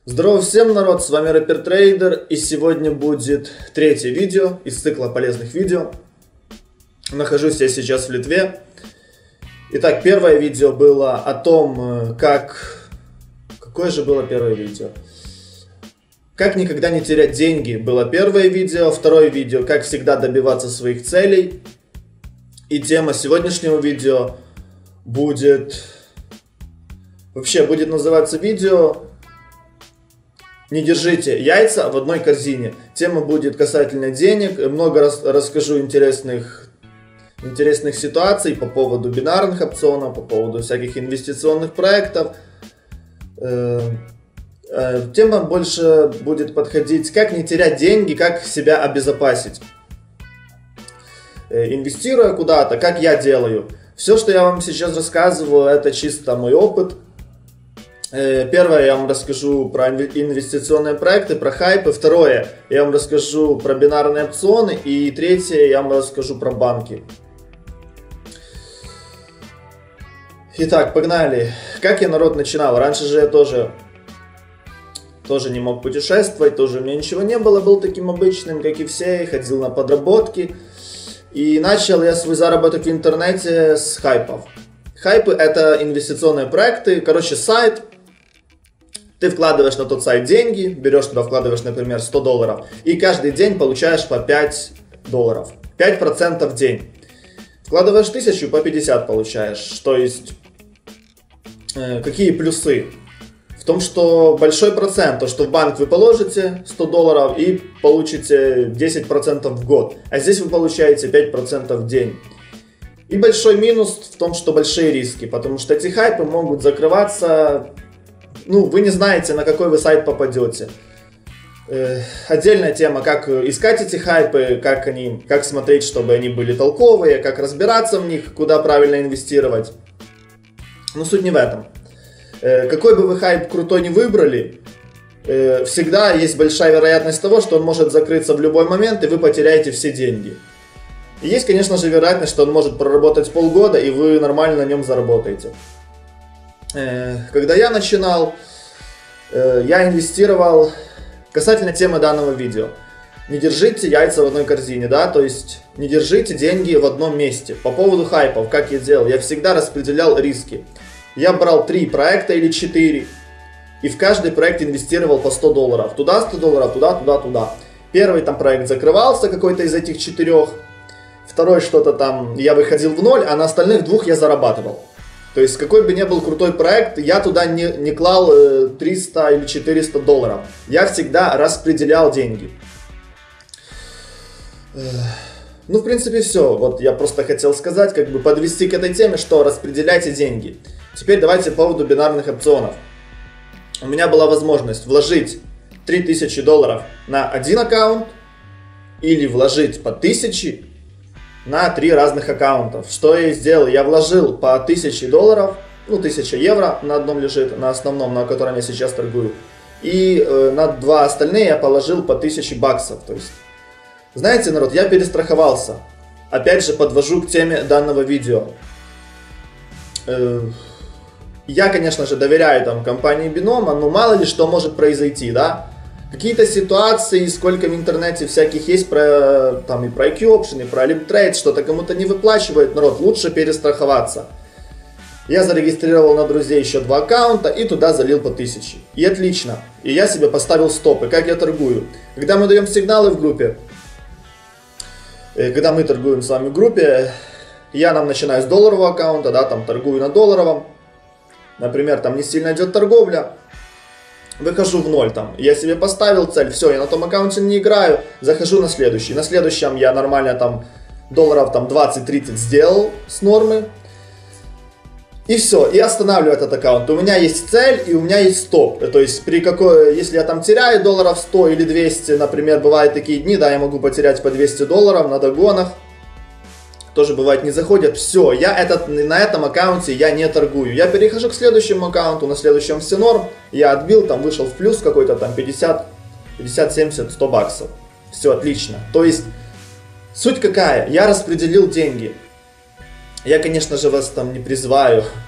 Здорово всем, народ, с вами Рэпер Трейдер, и сегодня будет третье видео из цикла полезных видео. Нахожусь я сейчас в Литве. Итак, первое видео было о том, Какое же было первое видео? Как никогда не терять деньги было первое видео. Второе видео, как всегда добиваться своих целей. И тема сегодняшнего видео будет называться видео «Не держите яйца в одной корзине». Тема будет касательно денег. Много расскажу интересных ситуаций по поводу бинарных опционов, по поводу всяких инвестиционных проектов. Тема больше будет подходить, как не терять деньги, как себя обезопасить. Инвестируя куда-то, как я делаю. Все, что я вам сейчас рассказываю, это чисто мой опыт. Первое, я вам расскажу про инвестиционные проекты, про хайпы. Второе, я вам расскажу про бинарные опционы. И третье, я вам расскажу про банки. Итак, погнали. Как я, народ, начинал? Раньше же я тоже не мог путешествовать, тоже у меня ничего не было, был таким обычным, как и все, ходил на подработки. И начал я свой заработок в интернете с хайпов. Хайпы — это инвестиционные проекты, короче, сайт. Ты вкладываешь на тот сайт деньги, берешь туда, вкладываешь, например, $100, и каждый день получаешь по $5. 5% в день. Вкладываешь 1000, по 50 получаешь. То есть, какие плюсы? В том, что большой процент, то что в банк вы положите $100 и получите 10% в год, а здесь вы получаете 5% в день. И большой минус в том, что большие риски, потому что эти хайпы могут закрываться, вы не знаете, на какой вы сайт попадете. Отдельная тема, как искать эти хайпы, как смотреть, чтобы они были толковые, как разбираться в них, куда правильно инвестировать. Но суть не в этом. Какой бы вы хайп крутой не выбрали, всегда есть большая вероятность того, что он может закрыться в любой момент, и вы потеряете все деньги. И есть, конечно же, вероятность, что он может проработать полгода, и вы нормально на нем заработаете. Когда я начинал, я инвестировал, касательно темы данного видео, не держите яйца в одной корзине, да, то есть не держите деньги в одном месте. По поводу хайпов, как я делал, я всегда распределял риски. Я брал 3 проекта или 4, и в каждый проект инвестировал по $100. Туда $100, туда. Первый там проект закрывался, какой-то из этих 4. Второй что-то там, я выходил в ноль, а на остальных 2 я зарабатывал. То есть, какой бы ни был крутой проект, я туда не клал $300 или $400. Я всегда распределял деньги. В принципе, все. Вот я просто хотел сказать, подвести к этой теме, что распределяйте деньги. Теперь давайте по поводу бинарных опционов. У меня была возможность вложить $3000 на один аккаунт или вложить по 1000 на 3 разных аккаунтов. Что я и сделал? Я вложил по $1000, 1000 евро на одном лежит, на основном, на котором я сейчас торгую. И на 2 остальные я положил по $1000. То есть, знаете, народ, я перестраховался. Опять же, подвожу к теме данного видео. Я, конечно же, доверяю компании Binomo, но мало ли что может произойти, да? Какие-то ситуации, сколько в интернете всяких есть и про IQ Option, и про Liptrade, что-то кому-то не выплачивает, народ, лучше перестраховаться. Я зарегистрировал на друзей еще 2 аккаунта и туда залил по 1000. И отлично. И я себе поставил стопы, как я торгую. Когда мы даем сигналы в группе, когда мы торгуем с вами в группе, я начинаю с долларового аккаунта, да, торгую на долларовом. Например, не сильно идет торговля. Выхожу в ноль я себе поставил цель, все, я на том аккаунте не играю, захожу на следующий. На следующем я нормально долларов 20-30 сделал с нормы. И все, и останавливаю этот аккаунт. У меня есть цель и у меня есть стоп. То есть, если я теряю долларов 100 или 200, например, бывают такие дни, да, я могу потерять по $200 на догонах. Тоже бывает не заходят. Все, на этом аккаунте я не торгую. Я перехожу к следующему аккаунту, на следующем все норм. Я отбил, вышел в плюс какой-то 50, 70, $100. Все, отлично. То есть, суть какая? Я распределил деньги. Я, конечно же, вас не призываю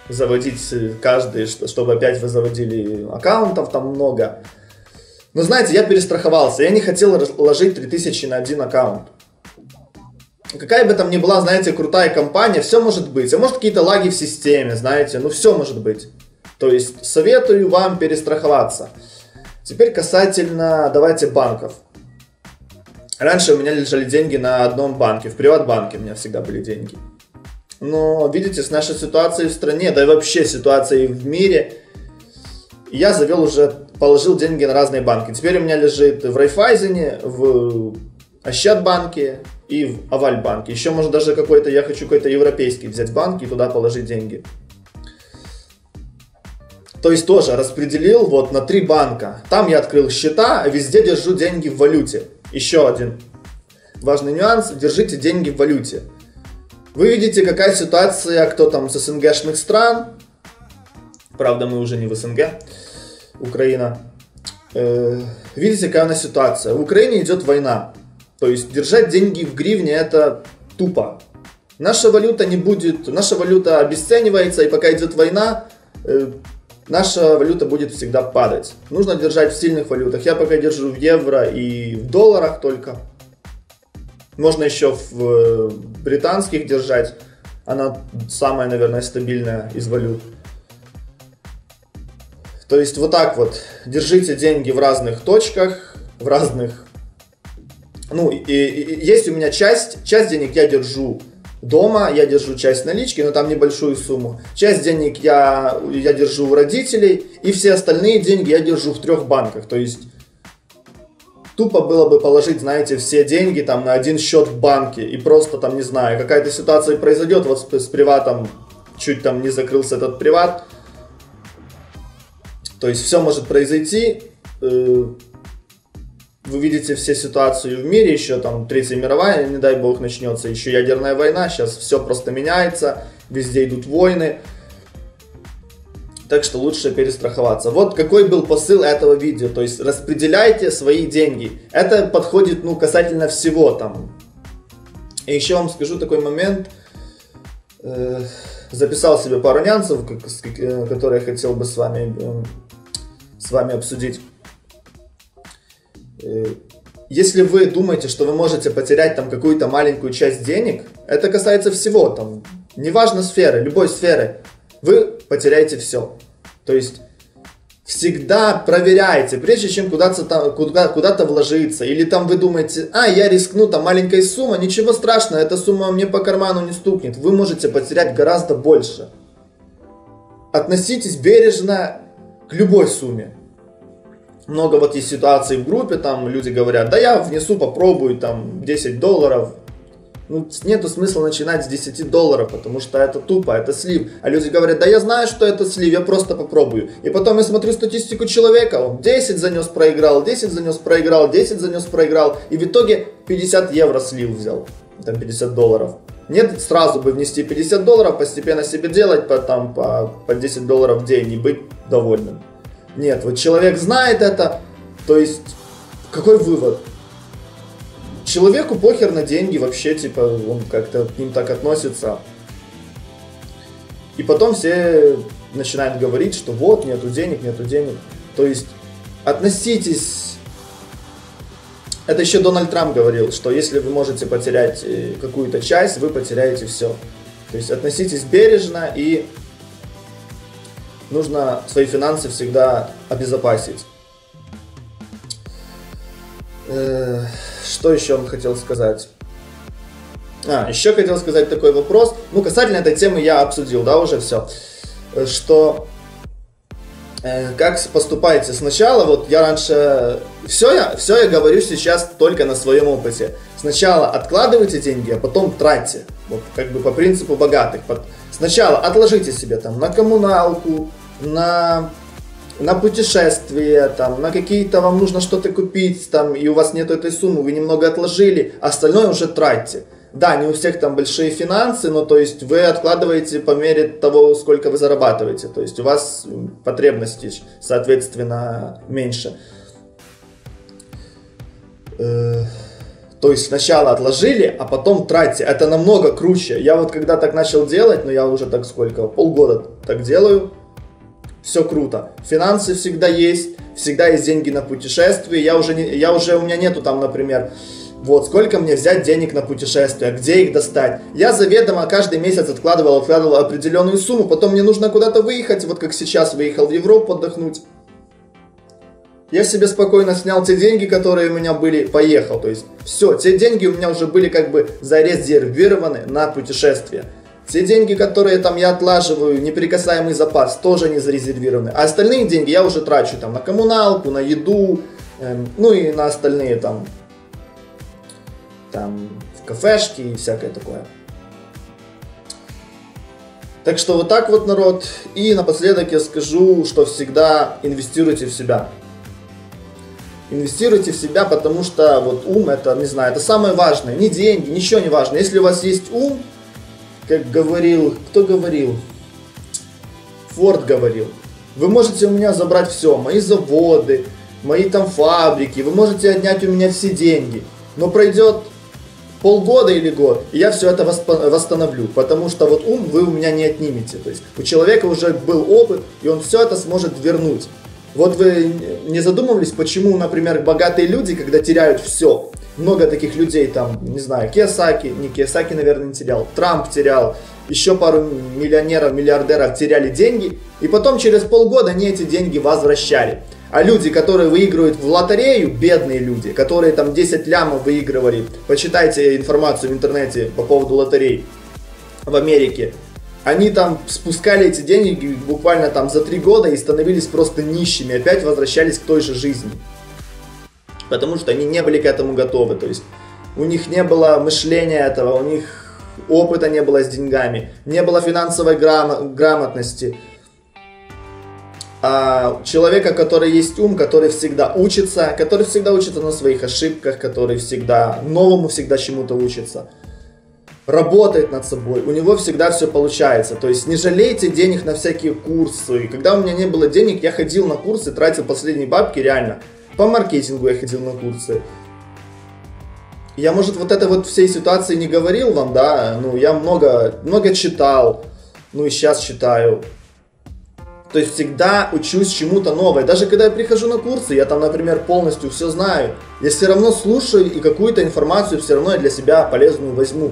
заводить каждый, чтобы опять вы заводили аккаунтов там много. Но знаете, я перестраховался, я не хотел ложить 3000 на один аккаунт. Какая бы там ни была, знаете, крутая компания, все может быть. А может какие-то лаги в системе, знаете, ну все может быть. То есть советую вам перестраховаться. Теперь касательно, давайте, банков. Раньше у меня лежали деньги на одном банке, в Приватбанке у меня всегда были деньги. Но, видите, с нашей ситуацией в стране, да и вообще ситуацией в мире, я положил деньги на разные банки. Теперь у меня лежит в Райфайзене, в Ощадбанке и в Авальбанке. Еще, может, даже я хочу какой-то европейский взять банк и туда положить деньги. То есть тоже распределил вот на 3 банка. Там я открыл счета, а везде держу деньги в валюте. Еще один важный нюанс. Держите деньги в валюте. Вы видите, какая ситуация, кто там с СНГшных стран. Правда, мы уже не в СНГ. Украина. Видите, какая у нас ситуация. В Украине идет война. То есть держать деньги в гривне это тупо. Наша валюта обесценивается, и пока идет война, наша валюта будет всегда падать. Нужно держать в сильных валютах. Я пока держу в евро и в долларах только. Можно еще в британских держать. Она самая, наверное, стабильная из валют. То есть вот так вот. Держите деньги в разных точках, в разных... Ну, и есть у меня часть денег я держу дома, я держу часть налички, но там небольшую сумму. Часть денег я держу у родителей, и все остальные деньги я держу в 3 банках. То есть тупо было бы положить, знаете, все деньги там на один счет в банке, и просто там, не знаю, какая-то ситуация произойдет, вот с приватом, чуть там не закрылся этот приват. То есть все может произойти. Вы видите все ситуации в мире, еще там Третья мировая, не дай бог, начнется, еще ядерная война, сейчас все просто меняется, везде идут войны. Так что лучше перестраховаться. Вот какой был посыл этого видео, то есть распределяйте свои деньги. Это подходит, ну, касательно всего там. И еще вам скажу такой момент. Записал себе пару нюансов, которые я хотел бы с вами обсудить. Если вы думаете, что вы можете потерять там какую-то маленькую часть денег, это касается всего, там, неважно сферы, любой сферы, вы потеряете все. То есть всегда проверяйте, прежде чем куда-то вложиться, или там вы думаете, я рискну, там маленькая сумма, ничего страшного, эта сумма мне по карману не стукнет, вы можете потерять гораздо больше. Относитесь бережно к любой сумме. Много вот есть ситуаций в группе, там люди говорят, да я внесу, попробую, там, $10. Ну, нету смысла начинать с $10, потому что это тупо, это слив. А люди говорят, да я знаю, что это слив, я просто попробую. И потом я смотрю статистику человека, он 10 занес, проиграл, 10 занес, проиграл, 10 занес, проиграл. И в итоге 50 евро слив взял, там $50. Нет, сразу бы внести $50, постепенно себе делать по $10 в день и быть довольным. Нет, вот человек знает это, то есть, какой вывод? Человеку похер на деньги вообще, типа, он как-то к ним так относится. И потом все начинают говорить, что вот, нету денег. То есть, относитесь... Это еще Дональд Трамп говорил, что если вы можете потерять какую-то часть, вы потеряете все. То есть, относитесь бережно и... Нужно свои финансы всегда обезопасить. Что еще он хотел сказать? Еще хотел сказать такой вопрос. Ну, касательно этой темы я обсудил, да, уже все. Что, как поступаете? Сначала, вот я раньше... Все я говорю сейчас только на своем опыте. Сначала откладывайте деньги, а потом тратьте. Вот, как бы по принципу богатых. Сначала отложите себе там на коммуналку, на путешествия, там, на какие-то вам нужно что-то купить, там, и у вас нет этой суммы, вы немного отложили, остальное уже тратьте. Да, не у всех там большие финансы, но то есть вы откладываете по мере того, сколько вы зарабатываете. То есть у вас потребностей, соответственно, меньше. То есть сначала отложили, а потом тратьте. Это намного круче. Я вот когда так начал делать, но я уже так сколько, полгода так делаю. Все круто. Финансы всегда есть деньги на путешествие. У меня нету там, например, вот сколько мне взять денег на путешествие, где их достать. Я заведомо каждый месяц откладывал определенную сумму, потом мне нужно куда-то выехать, вот как сейчас выехал в Европу отдохнуть. Я себе спокойно снял те деньги, которые у меня были, поехал. То есть все, те деньги у меня уже были как бы зарезервированы на путешествие. Те деньги, которые там я отлаживаю, неприкасаемый запас, тоже не зарезервированы. А остальные деньги я уже трачу там на коммуналку, на еду, ну и на остальные там в кафешки и всякое такое. Так что вот так вот, народ. И напоследок я скажу, что всегда инвестируйте в себя. Инвестируйте в себя, потому что вот ум, это, не знаю, это самое важное. Не деньги, ничего не важно. Если у вас есть ум, как говорил, кто говорил? Форд говорил. Вы можете у меня забрать все, мои заводы, мои там фабрики, вы можете отнять у меня все деньги. Но пройдет полгода или год, и я все это восстановлю, потому что вот ум вы у меня не отнимете. То есть у человека уже был опыт, и он все это сможет вернуть. Вот вы не задумывались, почему, например, богатые люди, когда теряют все, много таких людей, там, не знаю, Кийосаки, наверное, не терял, Трамп терял, еще пару миллионеров, миллиардеров теряли деньги, и потом через полгода они эти деньги возвращали. А люди, которые выигрывают в лотерею, бедные люди, которые там 10 лямов выигрывали, почитайте информацию в интернете по поводу лотерей в Америке, они там спускали эти деньги буквально там за 3 года и становились просто нищими, опять возвращались к той же жизни. Потому что они не были к этому готовы, то есть у них не было мышления этого, у них опыта не было с деньгами, не было финансовой грамотности. А человека, который есть ум, который всегда учится на своих ошибках, который всегда новому, всегда чему-то учится, работает над собой, у него всегда все получается. То есть не жалейте денег на всякие курсы. Когда у меня не было денег, я ходил на курсы, тратил последние бабки, реально. По маркетингу я ходил на курсы. Я, может, вот это вот всей ситуации не говорил вам, да, ну, я много читал, ну и сейчас читаю. То есть всегда учусь чему-то новое. Даже когда я прихожу на курсы, я там, например, полностью все знаю, я все равно слушаю и какую-то информацию все равно я для себя полезную возьму.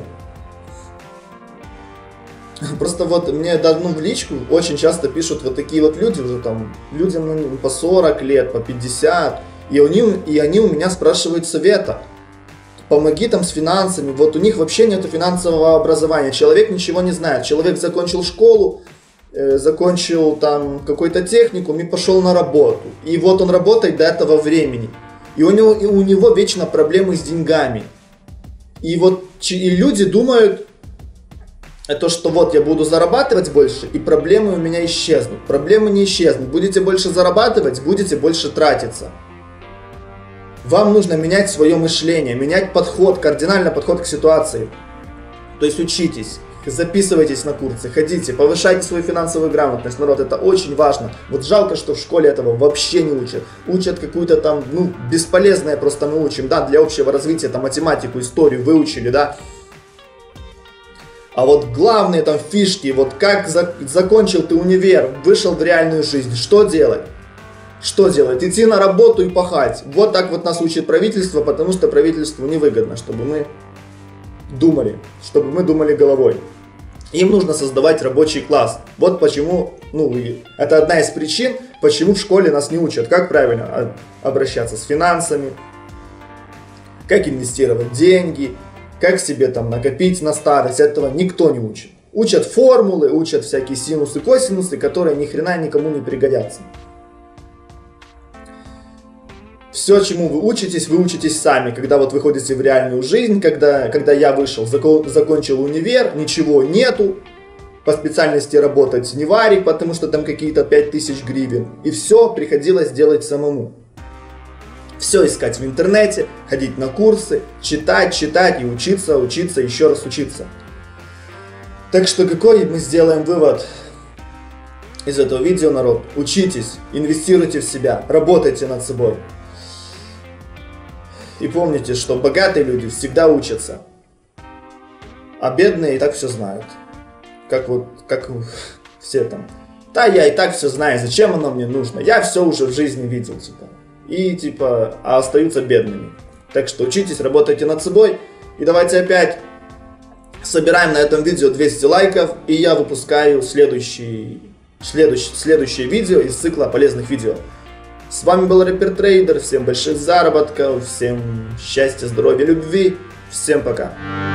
Просто вот мне в личку очень часто пишут вот такие вот люди, уже там, людям по 40 лет, по 50, и они у меня спрашивают совета. Помоги там с финансами, вот у них вообще нет финансового образования, человек ничего не знает, человек закончил школу, закончил там какой-то техникум и пошел на работу. И вот он работает до этого времени. И у него вечно проблемы с деньгами. И вот и люди думают, то, что вот я буду зарабатывать больше, и проблемы у меня исчезнут. Проблемы не исчезнут. Будете больше зарабатывать, будете больше тратиться. Вам нужно менять свое мышление, менять подход, кардинально подход к ситуации. То есть учитесь. Записывайтесь на курсы, ходите, повышайте свою финансовую грамотность, народ, это очень важно. Вот жалко, что в школе этого вообще не учат. Учат какую-то там, бесполезное просто мы учим, да, для общего развития, там, математику, историю выучили, да. А вот главные там фишки, вот как закончил ты универ, вышел в реальную жизнь, что делать? Что делать? Идти на работу и пахать. Вот так вот нас учит правительство, потому что правительству невыгодно, чтобы мы думали головой. Им нужно создавать рабочий класс. Вот почему, это одна из причин, почему в школе нас не учат, как правильно обращаться с финансами, как инвестировать деньги, как себе там накопить на старость. Этого никто не учит. Учат формулы, учат всякие синусы, косинусы, которые ни хрена никому не пригодятся. Все, чему вы учитесь сами, когда вот выходите в реальную жизнь, когда я вышел, закончил универ, ничего нету, по специальности работать не варик, потому что там какие-то 5000 гривен, и все приходилось делать самому. Все искать в интернете, ходить на курсы, читать и учиться, еще раз учиться. Так что какой мы сделаем вывод из этого видео, народ? Учитесь, инвестируйте в себя, работайте над собой. И помните, что богатые люди всегда учатся, а бедные и так все знают. Как все там. Да, я и так все знаю, зачем оно мне нужно? Я все уже в жизни видел, а остаются бедными. Так что учитесь, работайте над собой. И давайте опять собираем на этом видео 200 лайков, и я выпускаю следующее видео из цикла полезных видео. С вами был Рэпер Трейдер. Всем больших заработков, всем счастья, здоровья, любви. Всем пока.